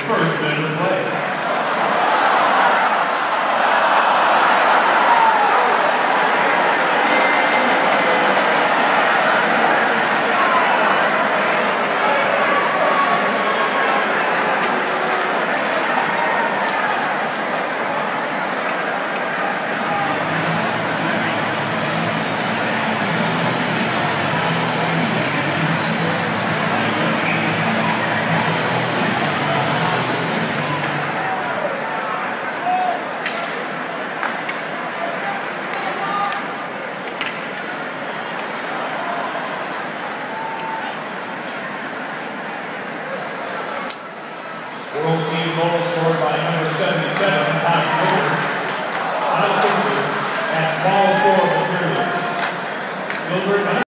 first minute of play. World team goal scored by number 77, Ty Miller. Allstate at ball 4 of the period. Gilbert